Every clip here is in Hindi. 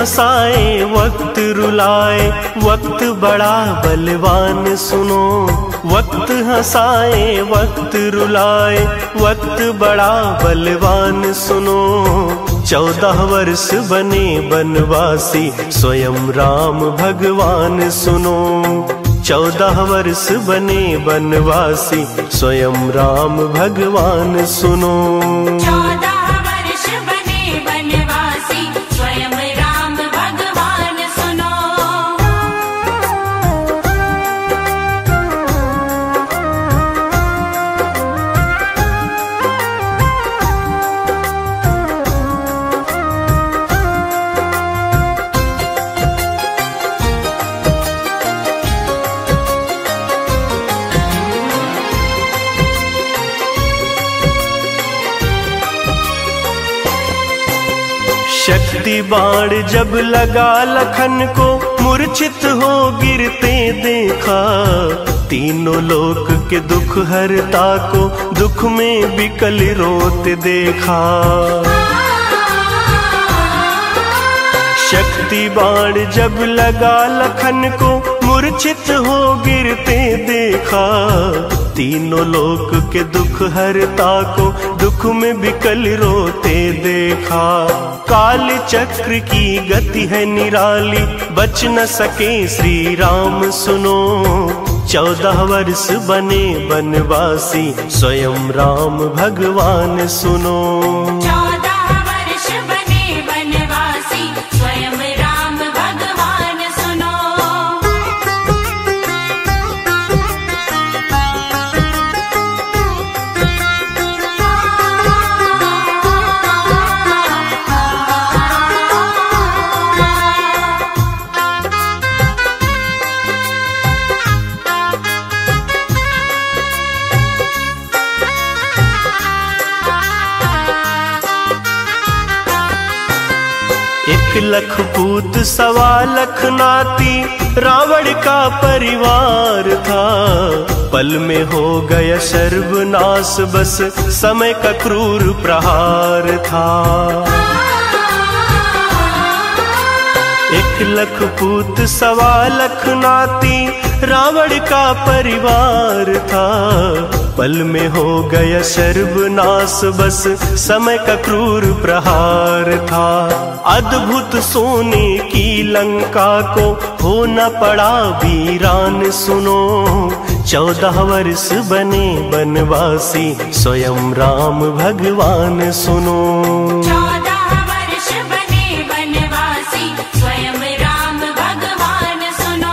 हंसाए वक्त रुलाए, वक्त बड़ा बलवान सुनो। वक्त हंसाए वक्त रुलाए, वक्त बड़ा बलवान सुनो। 14 वर्ष बने बनवासी स्वयं राम भगवान सुनो। 14 वर्ष बने बनवासी स्वयं राम भगवान सुनो। 14 वर्ष बने बनवासी स्वयं राम भगवान सुनो। शक्ति बाण जब लगा लखन को, मूर्छित हो गिरते देखा। तीनों लोक के दुख हरता को, दुख में बिकल रोते देखा। शक्ति बाण जब लगा लखन को, मूर्छित हो गिरते देखा। तीनों लोक के दुख हरता को, दुख में बिकल रोते देखा। काल चक्र की गति है निराली, बच न सके श्री राम सुनो। 14 वर्ष बने बनवासी स्वयं राम भगवान सुनो। 14 वर्ष बने बनवासी स्वयं राम भगवान सुनो। एक लख पूत 1.25 लाख नाती, रावण का परिवार था। पल में हो गया सर्वनाश, बस समय का क्रूर प्रहार था। 1 लख पूत 1.25 लाख नाती, रावण का परिवार था। पल में हो गया सर्वनाश, बस समय का क्रूर प्रहार था। अद्भुत सोने की लंका को हो न पड़ा वीरान सुनो। 14 वर्ष बने बनवासी स्वयं राम भगवान सुनो। 14 वर्ष बने बनवासी स्वयं राम भगवान सुनो।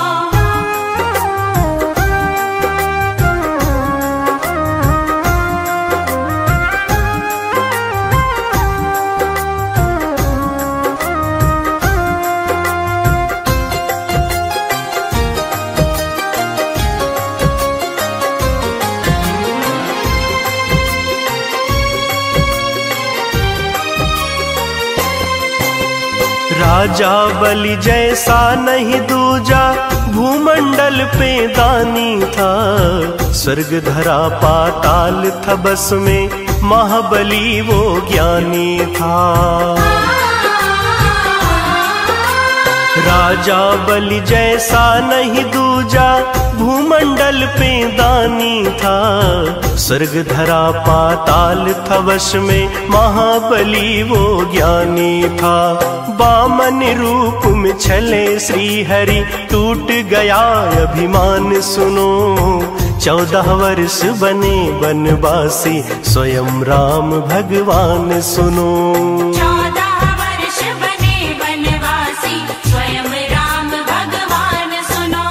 राजा बलि जैसा नहीं दूजा, भूमंडल पे दानी था। स्वर्ग धरा पाताल था बस में, महाबली वो ज्ञानी था। राजा बलि जैसा नहीं दूजा, भूमंडल पे दानी था। स्वर्ग धरा पाताल था वश में, महाबली वो ज्ञानी था। बामन रूप में छले श्री हरि, टूट गया अभिमान सुनो। 14 वर्ष बने बनवासी स्वयं राम भगवान सुनो। 14 वर्ष बने बनवासी स्वयं राम भगवान सुनो।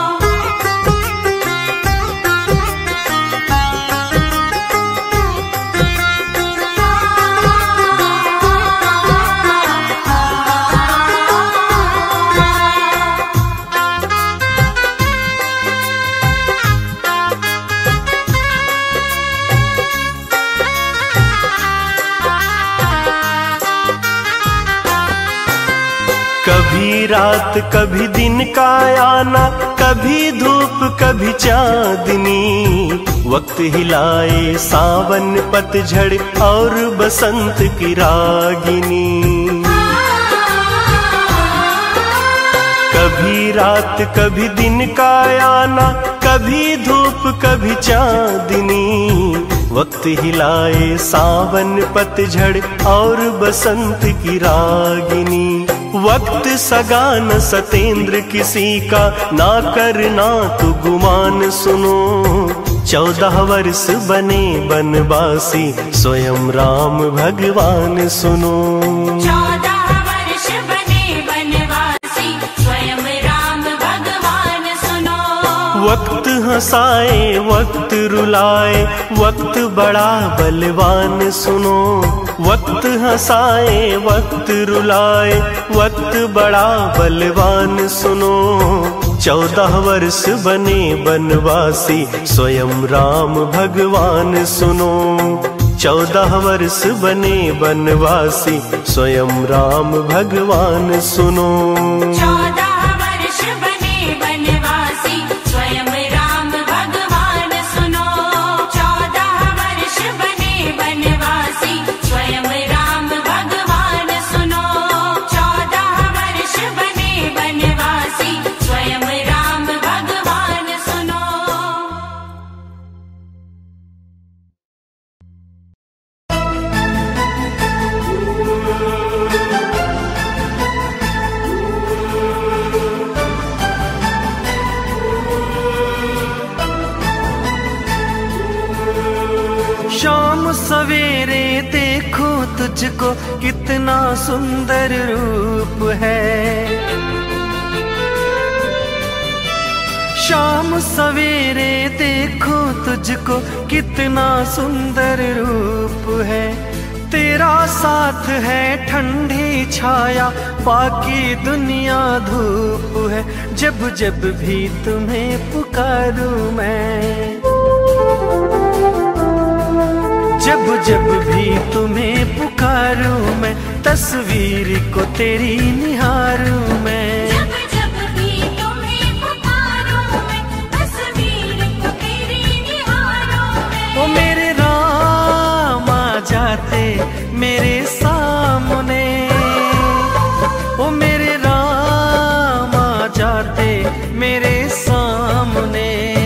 कभी रात कभी दिन का आना, कभी धूप कभी चांदनी। वक्त हिलाए सावन पतझड़ और बसंत की रागिनी। कभी रात कभी दिन का आना, कभी धूप कभी चांदनी, वक्त हिलाए सावन पतझड़ और बसंत की रागिनी। वक्त सगा न सतेंद्र किसी का, ना करना तू गुमान सुनो। 14 वर्ष बने बनवासी, स्वयं राम भगवान सुनो। 14 वर्ष बने बनवासी, स्वयं राम भगवान सुनो। वक्त हंसाए वक्त रुलाए, वक्त बड़ा बलवान सुनो। वक्त हंसाए वक्त रुलाए, वक्त बड़ा बलवान सुनो। 14 वर्ष बने बनवासी, स्वयं राम भगवान सुनो। 14 वर्ष बने बनवासी, स्वयं राम भगवान सुनो। 14 वर्ष बने बनवासी, स्वयं राम भगवान सुनो। 14 वर्ष बने बनवासी, स्वयं राम भगवान सुनो। 14 वर्ष बने बनवासी, स्वयं राम भगवान सुनो। शाम सवेरे देखो तुझको, कितना सुंदर रूप है। शाम सवेरे देखो तुझको, कितना सुंदर रूप है। तेरा साथ है ठंडी छाया, बाकी दुनिया धूप है। जब जब भी तुम्हें पुकारूं मैं, जब जब भी तुम्हें पुकारूं मैं, तस्वीर को तेरी निहारूं मैं। जब जब भी तुम्हें पुकारूं मैं, तस्वीर को तेरी निहारूं मैं। ओ मेरे राम आ जाते मेरे सामने, ओ मेरे राम आ जाते मेरे सामने।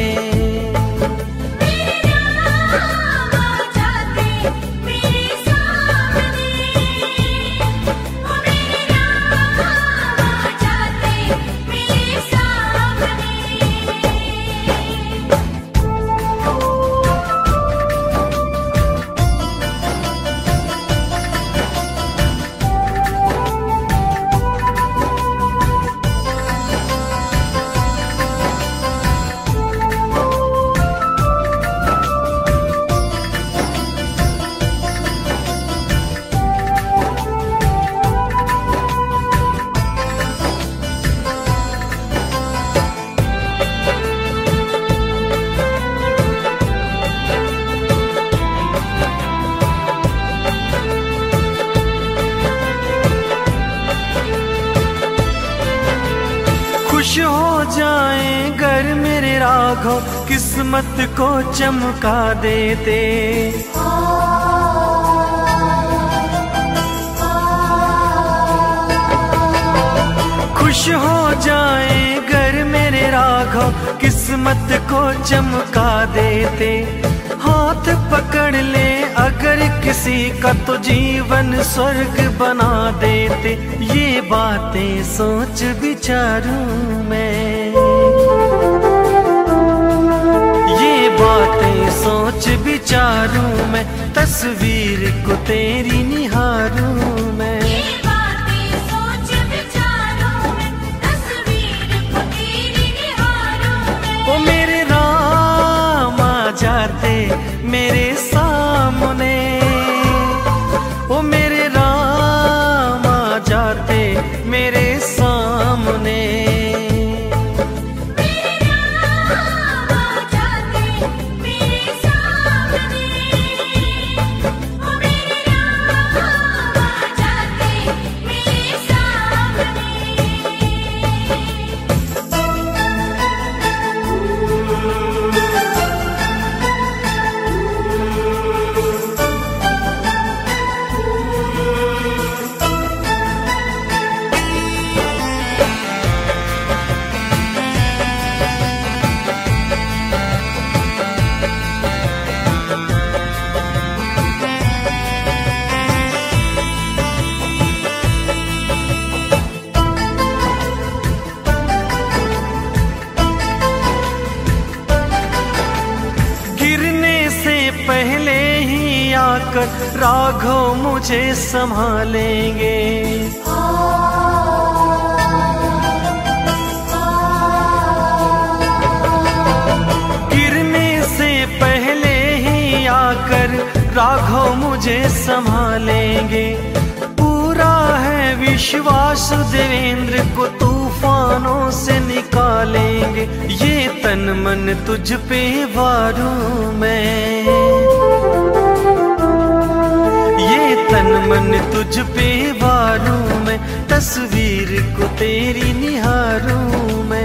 खुश हो जाए घर मेरे राघव, किस्मत को चमका देते। खुश हो जाए घर मेरे राघव, किस्मत को चमका देते। हाथ पकड़ ले अगर किसी का, तो जीवन स्वर्ग बना देते। ये बातें सोच विचारूं मैं, ये बातें सोच विचारूं मैं, तस्वीर को तेरी निहारूं मैं। ये बातें सोच विचारूं मैं, तस्वीर को तेरी निहारूं मैं। ओ मेरे राम आ जाते मेरे सामने, ओ मेरे राम आ जाते मेरे सामने। मेरे राम आ जाते मेरे सामने। ओ मेरे राम आ जाते मेरे सामने। आकर राघव मुझे संभालेंगे। गिरने से पहले ही आकर राघव मुझे संभालेंगे। पूरा है विश्वास देवेंद्र को तूफानों से निकालेंगे। ये तन मन तुझ पे वारूं मैं, ये तन मन तुझ पे वारूं मैं, तस्वीर को तेरी निहारूं मैं।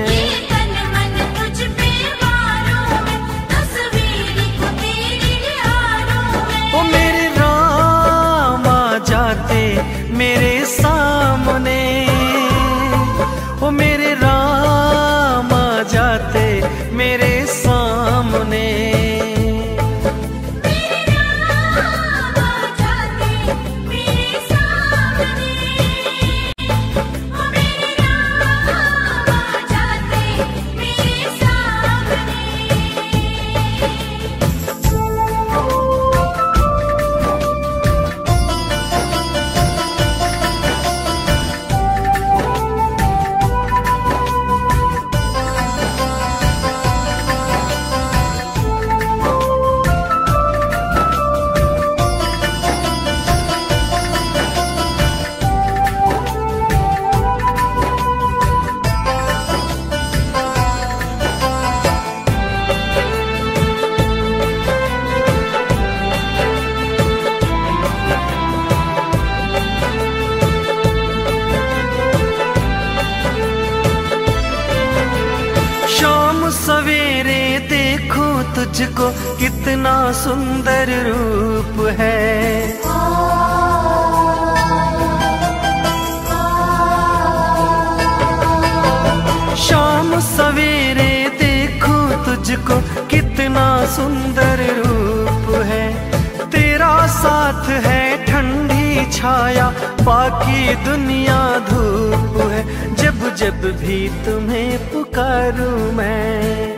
ओ मेरे राम आ जाते मेरे सामने, ओ मेरे राम आ जाते मेरे सामने। सवेरे देखो तुझको कितना सुंदर रूप है। शाम सवेरे देखो तुझको कितना सुंदर रूप है। तेरा साथ है ठंडी छाया, बाकी दुनिया धूप है। जब जब भी तुम्हें पुकारूं मैं,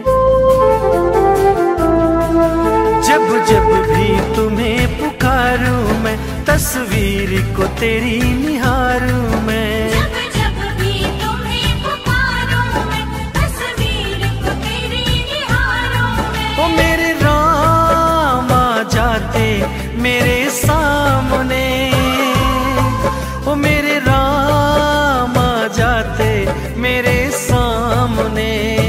जब जब भी तुम्हें पुकारूं मैं, तस्वीर को तेरी निहारूं मैं। जब भी तुम्हें पुकारूं मैं, तस्वीर को तेरी निहारूं मैं। ओ मेरे राम आ जाते मेरे सामने, ओ मेरे राम आ जाते मेरे सामने।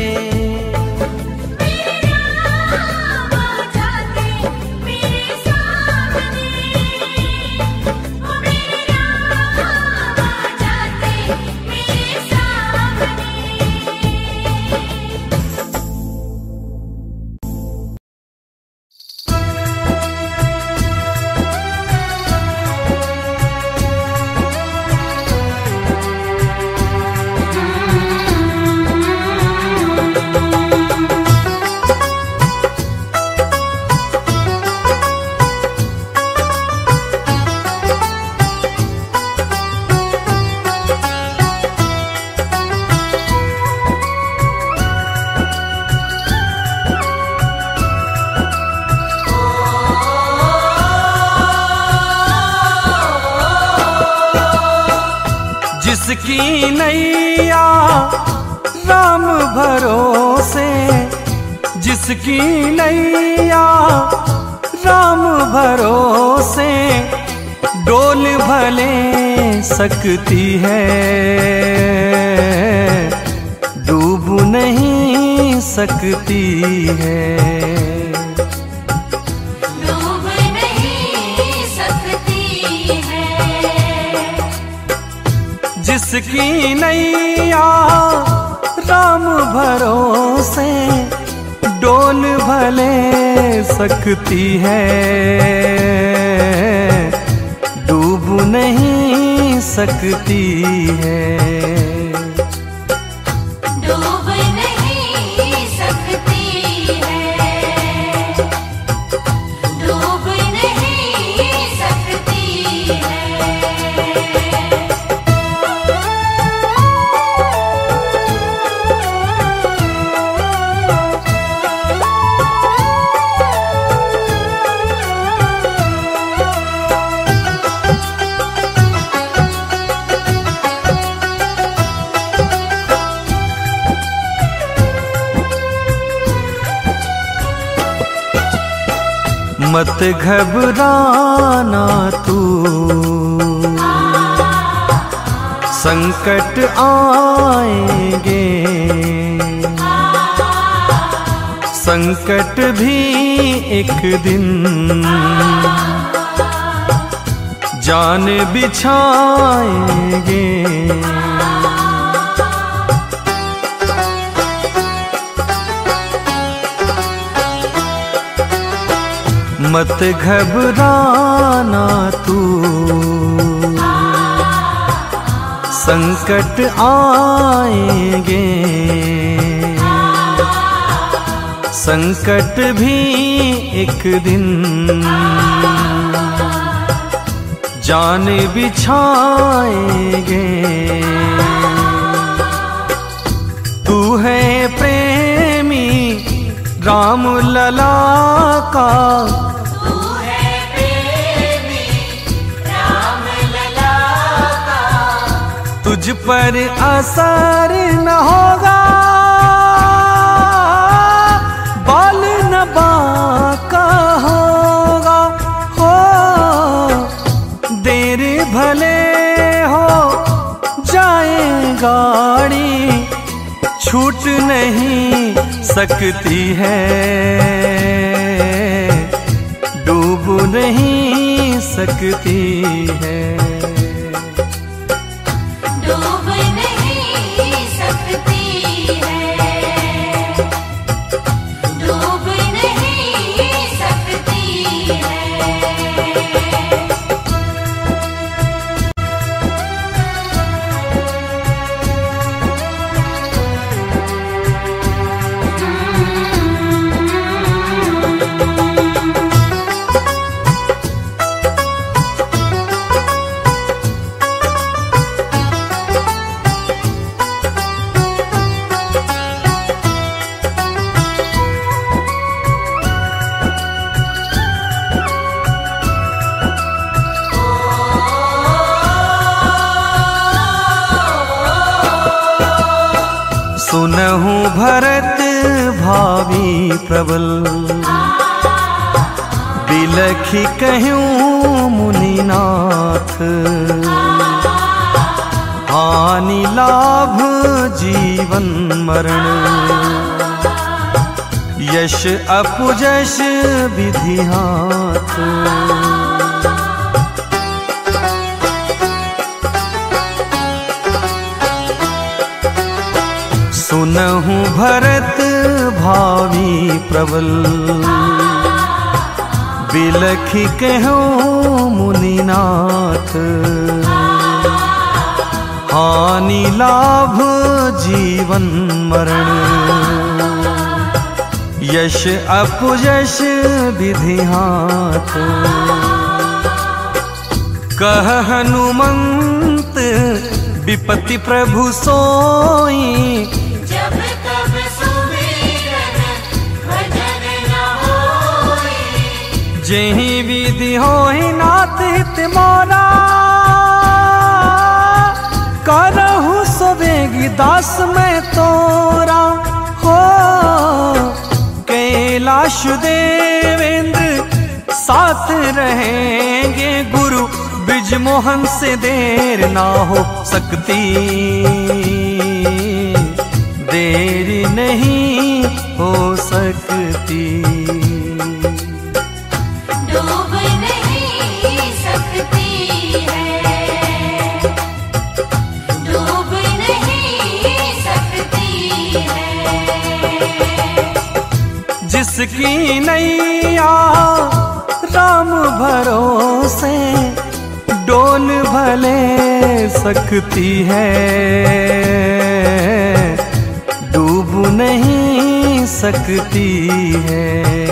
जिसकी नैया राम भरोसे, जिसकी नैया राम भरोसे, डोल भले सकती है, डूब नहीं सकती है। जिसकी नैया राम भरोसे, डोल भले सकती है, डूब नहीं सकती है। डूब नहीं सकती है, डूब नहीं सकती है। मत घबराना तू, संकट आएंगे, संकट भी एक दिन जान बिछाएंगे। मत घबराना तू, संकट आएंगे, संकट भी एक दिन जान बिछाएंगे। तू है प्रेमी राम लला का, तुझ पर असर न होगा, बाल न बाका होगा। हो देर भले हो जाए गाड़ी, छूट नहीं सकती है, डूब नहीं सकती है। डूब नहीं सकती है, डूब नहीं सकती है। सुनहु भरत भावी प्रबल, बिलखी कहूँ मुनिनाथ। हानि लाभ जीवन मरण, यश अपजश विधि हाथ। सुनहु भरत भावी प्रबल, बिलखी कहूँ मुनिनाथ। हानि लाभ जीवन मरण, यश अपयश विधि हाथ। कह हनुमंत विपत्ति प्रभु सोई, जब तब सुमिरन भजन न होई। जेहि विधि होई नाथ हित मोरा, करहु सवेगी दास में तोरा। हो कैलाश देवेंद्र साथ रहेंगे, गुरु ब्रिजमोहन से देर ना हो सकती। देर नहीं हो सकती, डूब नहीं सकती है, डूब नहीं सकती है। जिसकी नैया राम भरोसे, डोल भले सकती है। डूब नहीं सकती है,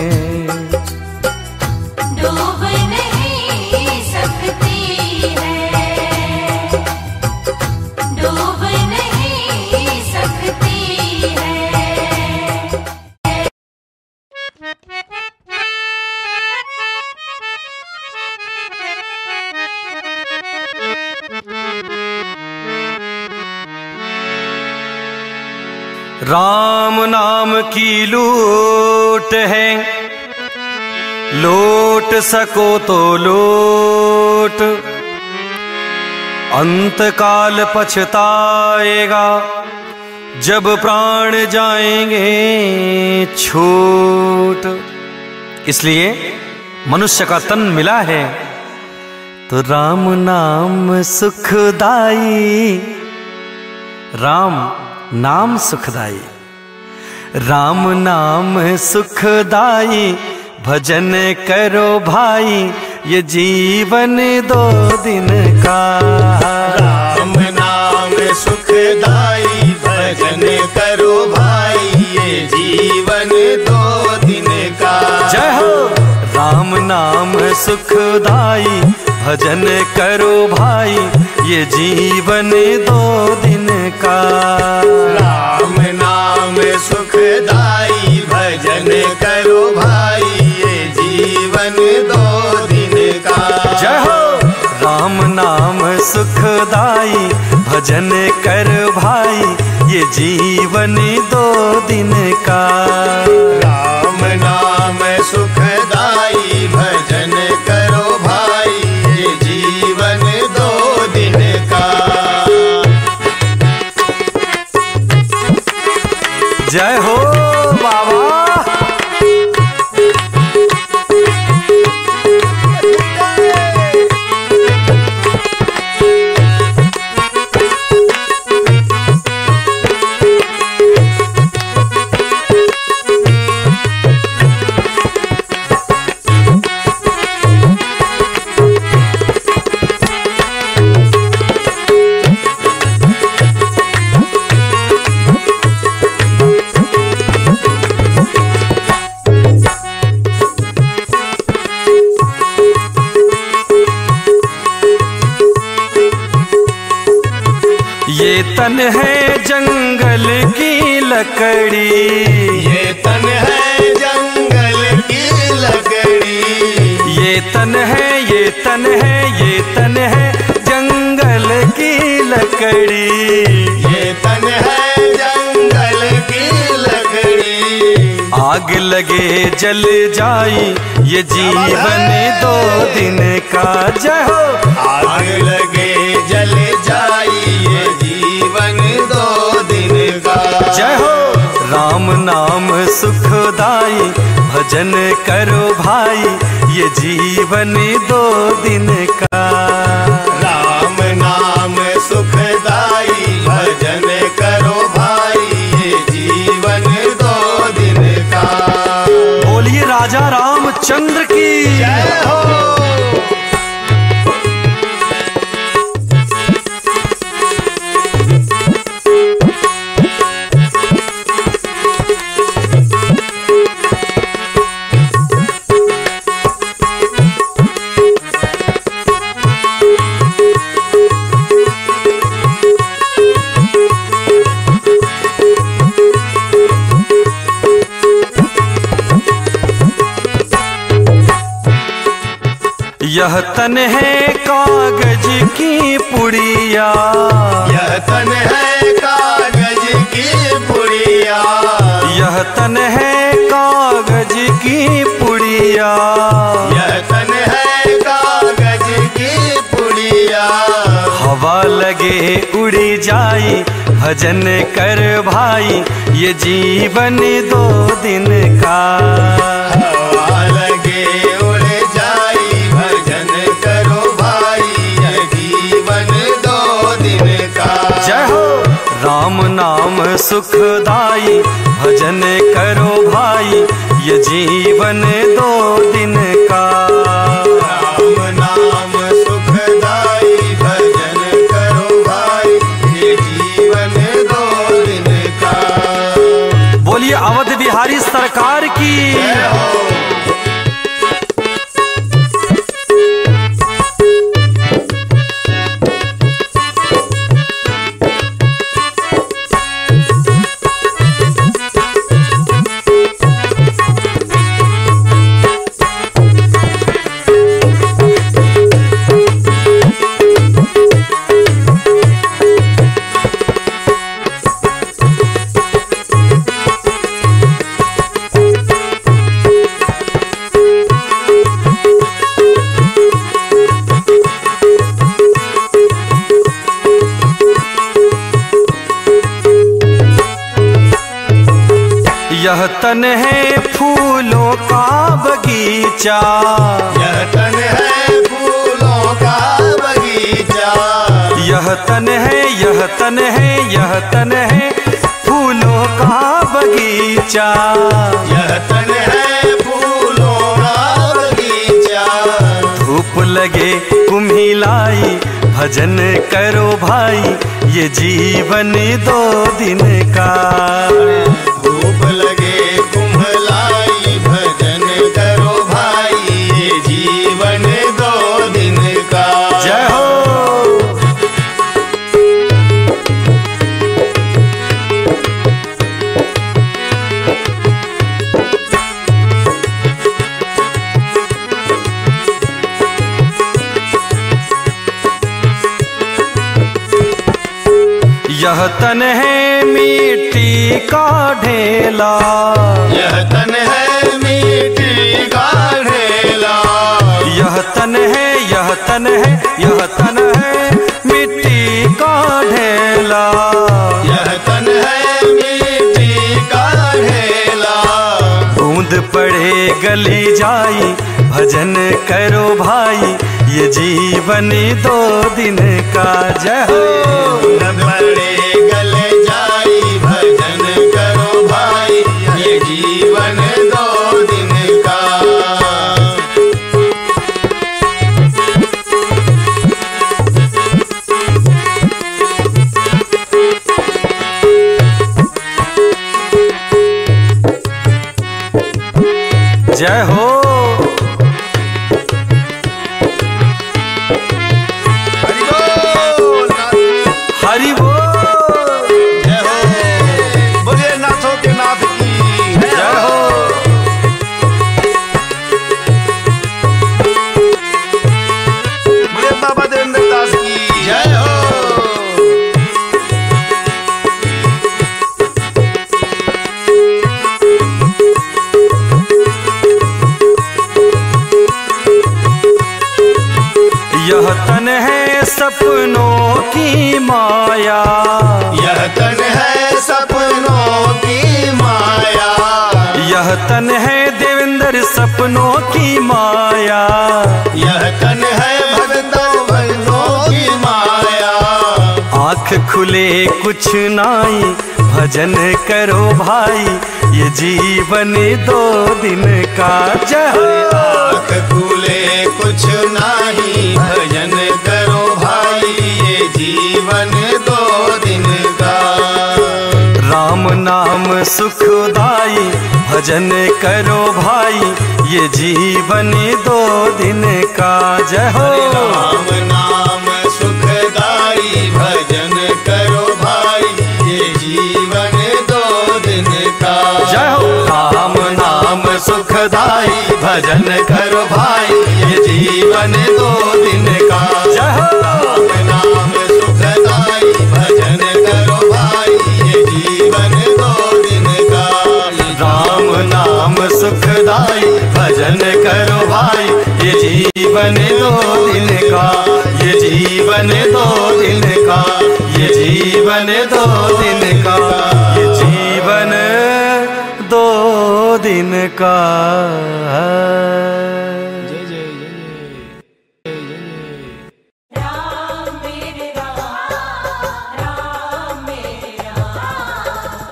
डूब नहीं सकती है, डूब नहीं सकती है। राम नाम की लूट है, लौट सको तो लौट, अंतकाल पछताएगा जब प्राण जाएंगे छूट। इसलिए मनुष्य का तन मिला है तो राम नाम सुखदाई, राम नाम सुखदाई, राम नाम सुखदाई, भजन करो भाई ये जीवन 2 दिन का। राम नाम सुखदाई, भजन करो भाई ये जीवन 2 दिन का। जय हो। राम नाम सुखदाई, भजन करो भाई ये जीवन 2 दिन का। राम नाम सुखदाई, भजन करो भाई ये जीवन 2 दिन का। जय हो। राम नाम सुखदाई, भजन कर भाई ये जीवन 2 दिन का। राम नाम सुखदाई, भजन करो भाई ये जीवन 2 दिन का। जय हो बाबा। ये तन है जंगल की लकड़ी, ये तन है जंगल की लकड़ी। ये तन है, ये तन है, ये तन है जंगल की लकड़ी। ये तन है जंगल की लकड़ी। आग लगे जल जाई ये जीवन 2 दिन का। जय हो। आग लगे जल जाई ये जीवन 2 दिन का। जय हो। राम नाम सुखदाई, भजन करो भाई ये जीवन 2 दिन का। राम नाम सुखदाई, भजन करो भाई ये जीवन 2 दिन का। बोलिए राजा रामचंद्र की जय हो। यह तन है कागज की पुड़िया, यह तन है कागज की पुड़िया। यह तन है कागज की पुड़िया। यह तन है कागज की पुड़िया। हवा लगे उड़ी जाई, भजन कर भाई ये जीवन 2 दिन का। हवा लगे उड़ जाई, भजन करो भाई ये जीवन 2 दिन का। जय हो। राम नाम सुखदाई, भजन करो भाई ये जीवन 2 दिन का। राम नाम सुखदाई, भजन करो भाई ये जीवन 2 दिन का। बोलिए अवध बिहारी सरकार की। जय हो। यह तन है फूलों का बगीचा, यह तन है फूलों का बगीचा, यह तन है, यह तन है, यह तन है फूलों का बगीचा, यह तन है फूलों का बगीचा। धूप लगे कुम्हिलाई भजन करो भाई, ये जीवन 2 दिन का। धूप लगे कुम्हलाई भजन करो भाई, ये जीवन 2 दिन का। जय हो। यह तन है मिट्टी का ढेला, यह तन है मिट्टी का ढेला, यह तन है, यह तन है, यह तन है मिट्टी का ढेला, यह तन है मिट्टी का ढेला। बूंद पड़े गली जाई भजन करो भाई, ये जीवन 2 दिन का। जय हो। बूंद पड़े गले जाई भजन करो भाई, ये जीवन 2 दिन का। जय हो। हरि बोल। जय हो। बोले नाथों के नाथ की जय हो। बोले बाबा देवेंद्र दास की जय हो। यह तन है सपनों की माया, यह तन है सपनों की माया, यह तन है देवेंद्र सपनों की माया, यह तन है भक्तों बंदों की माया। आँख खुले कुछ नाई भजन करो भाई, ये जीवन 2 दिन का। जय हो। आँख खुले कुछ नहीं भजन करो भाई, ये जीवन 2 दिन का। राम नाम सुखदाई भजन करो भाई, ये जीवन 2 दिन का। जय हो। राम नाम सुखदाई भजन करो भाई, ये जीवन 2 दिन का। जय हो। राम नाम सुखदाई भजन करो भाई, ये जीवन 2 दिन का। जय हो। राम नाम सुखदाई भजन करो भाई, ये जीवन 2 दिन का। राम नाम सुखदाई भजन करो भाई, ये जीवन 2 दिन का। ये जीवन 2 दिन का। ये जीवन 2 दिन का। ये जीवन 2 दिन का। राम मेरे राम, राम मेरे राम।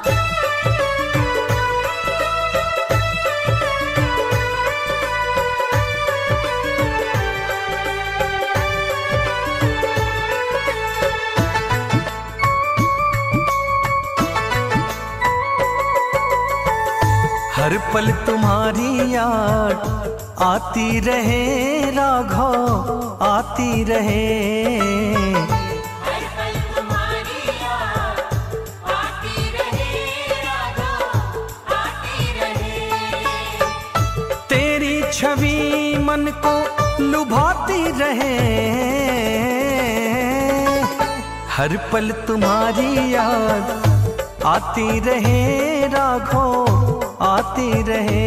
हर पल तुम्हारी याद आती रहे राघव, आती रहे। हर पल तुम्हारी याद आती रहे राघव, आती रहे। तेरी छवि मन को लुभाती रहे। हर पल तुम्हारी याद आती रहे राघव, आती रहे।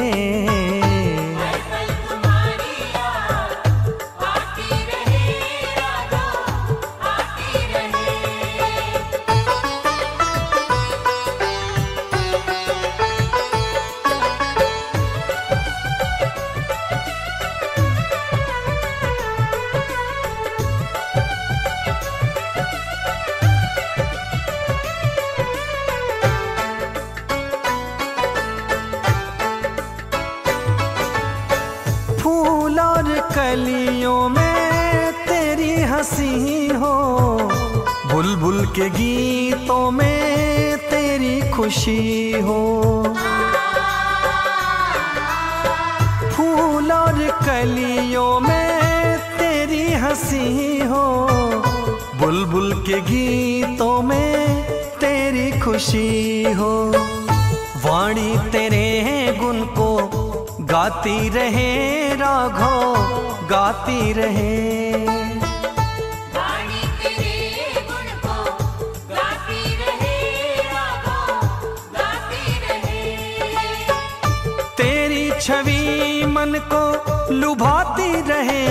हर पल तुम्हारी याद आती रहे राघव, आती रहे। कलियों में तेरी हंसी हो, बुलबुल के गीतों में तेरी खुशी हो। फूल और कलियों में तेरी हंसी हो, बुलबुल के गीतों में तेरी खुशी हो। वाणी तेरे गुण को गाती रहे राघव, गाती रहे। वाणी तेरे गुण को गाती रहे राघव, गाती रहे। तेरी छवि मन को लुभाती रहे,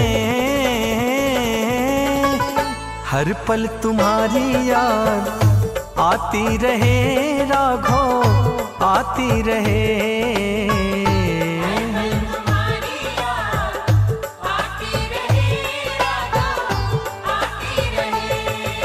हर पल तुम्हारी याद आती रहे राघव, आती रहे। तुम्हारी याद आती रहे राघव, आती रहे।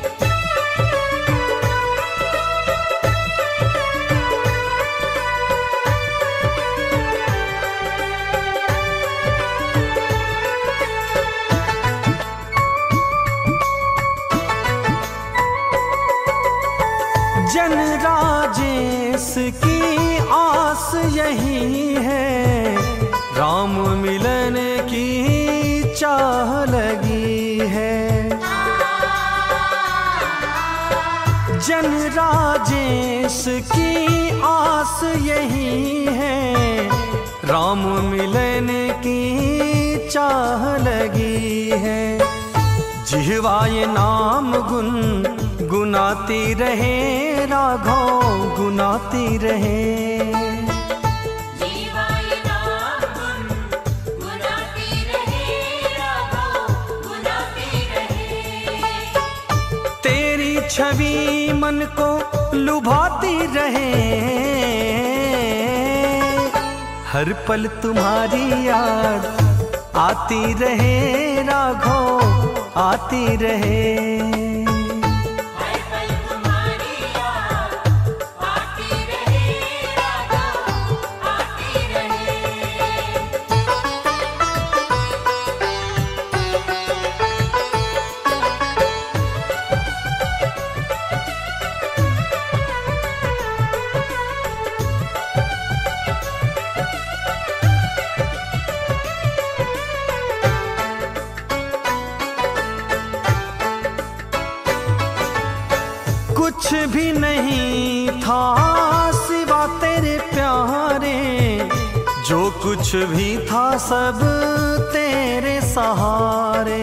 जन राजेश की आस यही है, राम मिलन की चाह लगी है। जन राजेश की आस यही है, राम मिलन की चाह लगी है। जिह्वाए नाम गुन गुनाती रहे राघव, गुनाती रहे। जीवाय नाम गुन गुनाती रहे राघव, गुनाती रहे। तेरी छवि मन को लुभाती रहे, हर पल तुम्हारी याद आती रहे राघव, आती रहे। हर पल तुम्हारी याद आती रहे राघव, आती रहे। कुछ भी नहीं था सिवा तेरे प्यारे, जो कुछ भी था सब तेरे सहारे।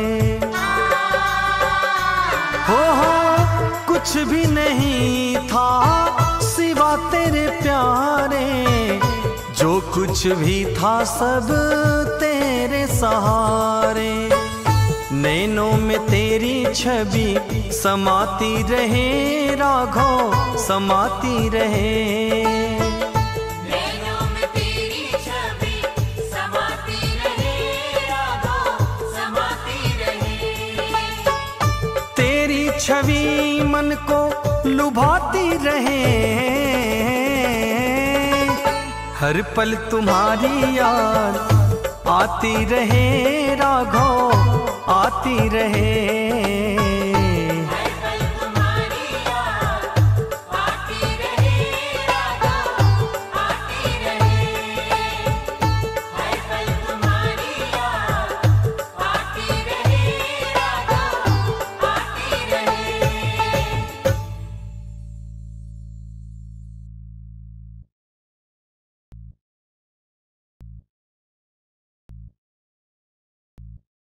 हो कुछ भी नहीं था सिवा तेरे प्यारे, जो कुछ भी था सब तेरे सहारे। नैनों में तेरी छवि समाती रहे राघव, समाती रहे। नैनों में तेरी छवि समाती रहे राघव, समाती रहे। तेरी छवि मन को लुभाती रहे, हर पल तुम्हारी याद आती रहे राघव, आती रहे।